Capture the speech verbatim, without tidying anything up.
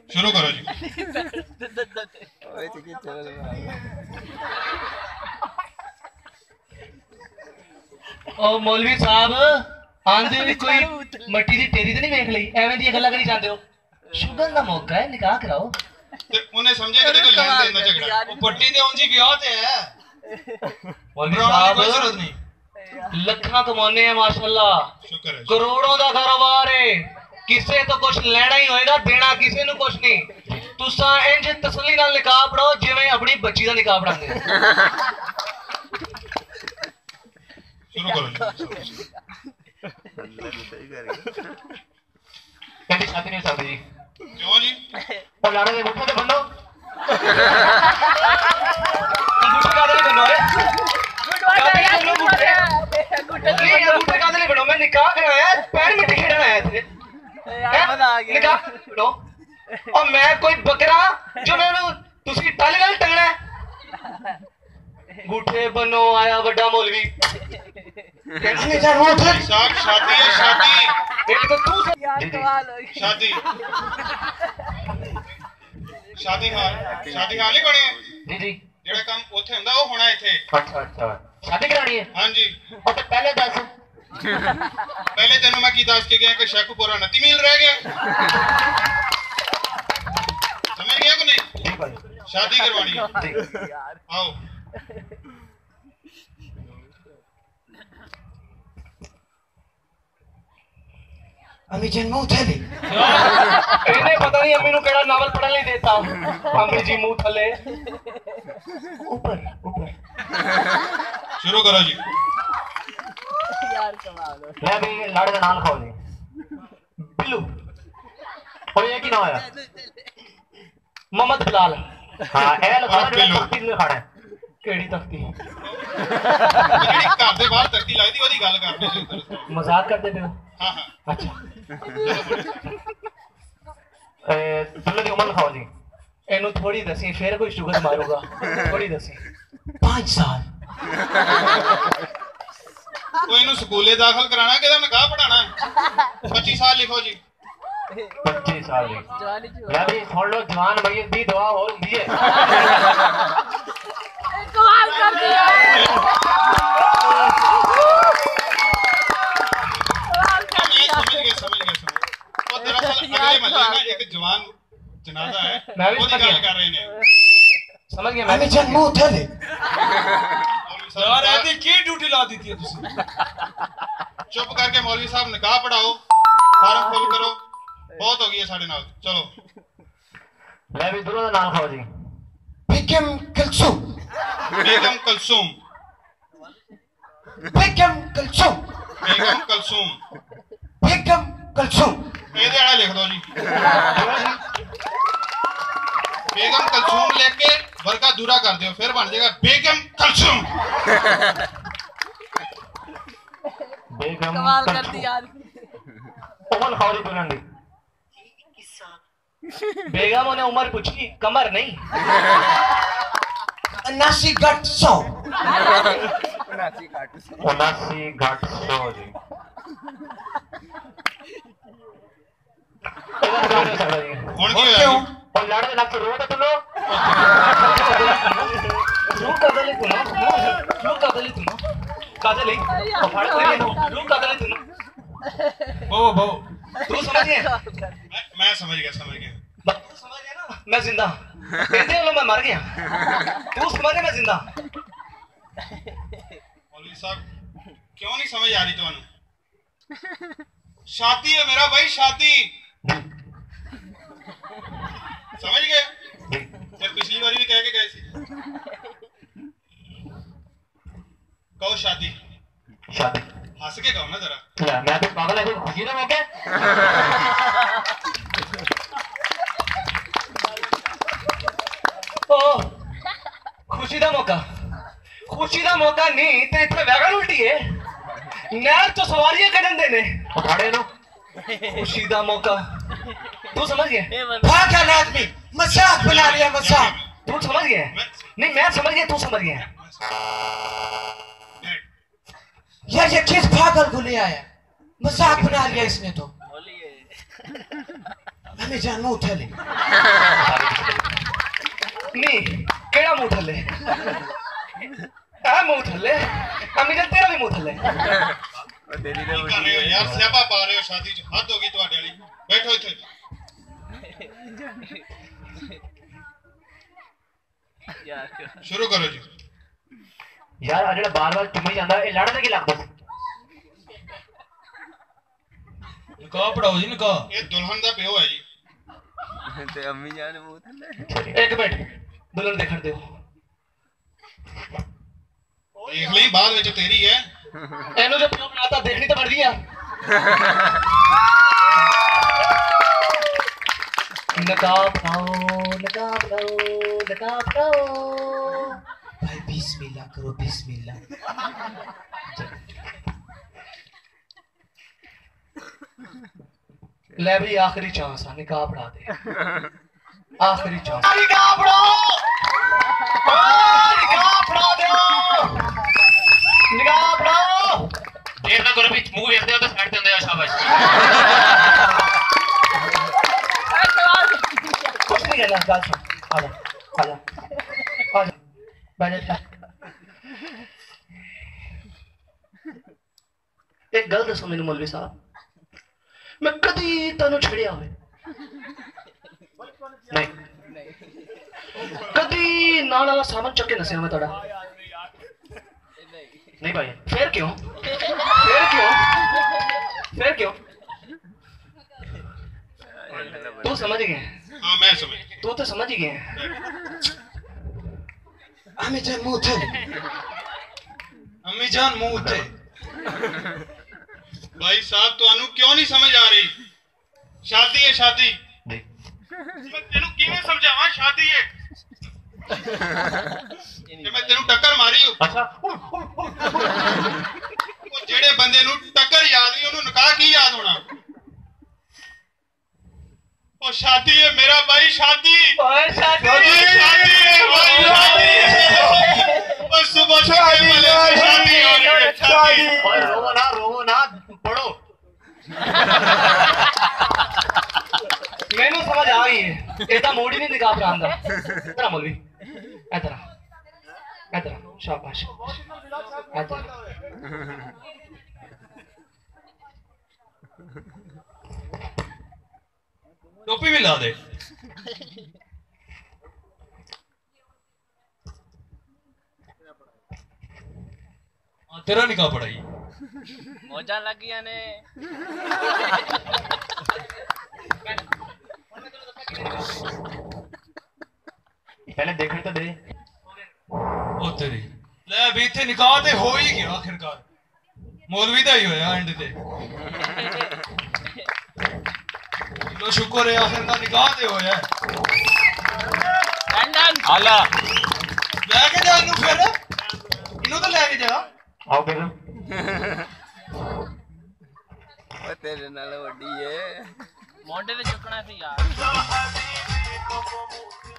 शुरू करो जी। ओ मौलवी साहब आंदे भी कोई मट्टी दी टेरी तो नहीं देख ली, एवें दी गल्लां करी जांदे हो। शुगन दा मौका है, निकाह कराओ। ते उन्हें समझे कि कोई लेन देन ना झगड़ा, वो पट्टी ते उंजी ब्याह ते है। मौलवी साहब कोई जरूरत नहीं, लखां कमाने हैं माशाल्लाह, शुक्र है, करोड़ों दा कारोबार है, किसे तो कुछ लेना ही होएगा, देना किसी ने कुछ नहीं। तुसा इंज तसल्ली नाल निकाह पढ़ाओ जिवें अपनी बच्ची दा निकाह पढ़ांदे। शुरू करो जी। कहती शादी नहीं सकदी जी। क्यों जी? और लाड़े दे मुठे ते बनो अंगूठे कादे नहीं बनो रे, कादे नहीं बनो मुठे, नहीं अंगूठे कादे नहीं बनो, मैं निकाह कराया पैर में खेलना आया थे निकाह बनो। और मैं कोई बकरा जो मैंने तुसी टल गल टंगना है, अंगूठे बनो आया बड़ा मौलवी। साहब शादी है, शादी एक तो तू शादी शादी हाल शादी हाल ही बनी है जी जी, जेड़ा काम उथे हुंदा वो होना इथे। अच्छा अच्छा शादी करानी है। हां जी, और तो पहले दस पहले तेनों मैं की दस के गया कि शेखपुरा नती मील रह गया, समझ गया को नहीं? शादी करवानी है, आओ। अम्मी जन मुंह थले इन्हें पता नहीं अम्मी नु केड़ा नावल पढ़न नहीं देता। अम्मी जी मुंह थले ऊपर ऊपर। शुरू करो जी। यार कमाल है। मैं भी लाड़े का नाम खाओ जी। बिल्लू और ये की नाम है मोहम्मद बिलाल। हां ए लगा दे तख्ती ने खड़ा है केड़ी तख्ती जेड़ी घर दे बाहर तख्ती लगदी ओदी गल करदे सी। मजाक करदे पे। हां हां अच्छा ए दुल्ले दी उम्र खाओ जी। एनु थोड़ी दसी फिर कोई शुगर मारूंगा, थोड़ी दसी पाँच साल। कोई नु स्कूले दाखिल कराना केदा निकाह पढ़ाना है? पच्चीस साल लिखो जी। पच्चीस साल जी। मैं भी सुन लो जवान मरियम दी दुआ और हुंदी है। कमाल कर दिया। समझ गए समझ गए समझ। और दरअसल अगले महल्ले में एक जवान जनाजा है, मैं भी वो समझ गल गया कर रहे ने। समझ गया मैं। अम्मी जन मुंह थले यार ऐसी की ड्यूटी ला दी थी तुसी? चुप करके मौलवी साहब निकाह पढ़ाओ, फार्म फिल करो, बहुत हो गई है साढ़े नाल। चलो मैं भी दोनों का नाम खाओ जी। बेगम कुलसुम बेगम कुलसुम बेगम कुलसुम बेगम कुलसुम बेगम कुलसुम ये वाला लिख दो जी। बेगम कुलसुम लेके वर्का दूरा कर दियो, फिर बन जाएगा बेगम कुलसुम। बेगम कमाल कर दी यार। उमर खाओ दुल्हन दी। बेगम ने उम्र पूछी, कमर नहीं। उनासी घट सौ उनासी घट सौ जी। कौन की है? और लाड़े नाक रो तो लो रू कादली तू ना रू कादली तू ना कादली और फाड़ कर लो रू कादली तू ना बो बो तू समझ गया? मैं, मैं समझ गया समझ गया। तू समझ गया ना? मैं जिंदा कहते हो मैं मर गया, तू समझ मैं जिंदा। मौलवी साहब क्यों नहीं समझ आ रही तुम्हें? शादी है मेरा भाई, शादी समझ गए? फिर पिछली बारी भी कह के गए थे। कहो शादी शादी हंस के कहो ना जरा। या मैं तो पागल है, खुशी ना मौके। ओ खुशी दा मौका, खुशी दा मौका नहीं ते इथे वैगन उल्टी है। नहर तो सवारियां कढन देने उठाड़े नो खुशी दा मौका। तू समझ गया? पागल आदमी मजाक बना लिया मजाक। तू समझ गया? नहीं मैं समझ गया, तू समझ गया। यार ये किस पागल को ले आया, मजाक बना लिया इसने तो। हमें जान मुंह थले नहीं केड़ा मुंह थले आ मुंह थले अम्मी जान तेरा भी मुंह थले तेरी ने कर रहे हो यार स्यापा पा रहे हो शादी च हद होगी ਤੁਹਾਡੇ ਵਾਲੀ बैठो इथे शुरू करो जी यार आ जेड़ा बार-बार चुम्मी ਜਾਂਦਾ ਇਹ ਲੜਨ ਕੀ ਲੱਗਦਾ निकाह पढ़ाओ जी निकाह ये दुल्हन ਦਾ ਪਿਓ ਹੈ ਜੀ ते अम्मी जान मुंह थल्ले एक मिनट दुल्हन देखण दियो देख ਲਈ ਬਾਅਦ ਵਿੱਚ ਤੇਰੀ ਹੈ ਇਹਨੂੰ ਜੋ ਪਿਓ ਬਣਾਤਾ ਦੇਖਣੀ ਤਾਂ ਬਣਦੀ ਆ नकाब पढ़ाओ नकाब पढ़ाओ नकाब पढ़ाओ भाई बिस्मिल्लाह करो बिस्मिल्लाह ले भी आखिरी चांस है निकाह पढ़ा दे आखिरी चांस निकाह पढ़ाओ निकाह पढ़ा दो निकाह पढ़ाओ देर ना करो भी मुंह देखते हो तो साइड देंदे हो शाबाश कुछ नहीं कहना गाल सुन आजा आजा आजा बैठ जा एक गल दसो मेनू मौलवी साहब मैं कदी तैनू छड़िया होवे नहीं कदी नाल वाला सामान चुक के नसिया मैं तोड़ा नहीं भाई फिर क्यों फिर क्यों फिर क्यों तू समझ गया हाँ मैं समझ तू तो समझ ही गया हमें जान मुंह थले अम्मी जान मुंह थे भाई साहब ਤੁਹਾਨੂੰ ਕਿਉਂ ਨਹੀਂ ਸਮਝ ਆ ਰਹੀ शादी है शादी देख मैं तेनू किवें समझावां शादी है ਤੇ ਮੈਂ ਤੈਨੂੰ ਟੱਕਰ ਮਾਰੀ ਉਹ अच्छा ਜਿਹੜੇ ਬੰਦੇ ਨੂੰ ਟੱਕਰ ਯਾਦ ਨਹੀਂ ਉਹਨੂੰ ਨਿਕਾਹ ਕੀ ਯਾਦ ਹੋਣਾ ਉਹ शादी है मेरा भाई शादी ओए शादी शादी शादी है भाई शादी और सुबह शादी वाले से शादी हो रही है शादी ओए रोवो ना रोवो ना पढ़ो मैनू समझ आ गई है ये तो मोड़ ही नहीं निकाह पढ़ान दा इधर मौलवी इधर इधर शाबाश इधर टोपी भी ला दे हाँ, तेरा निकाह पढ़ाई मौजा लग गया ने पहले देखने तो दे ओ तेरी ले भी इथे निकाह ते हो ही गया आखिरकार मौलवी दा ही होया एंड ते लो शुक्र है आखिरकार निकाह ते होया लंदन आला लेके जा इनु फिर इनु तो लेके जा आओ बेगम ओ तेरे नाल वड्डी है मोंडे ते चुकना सी यार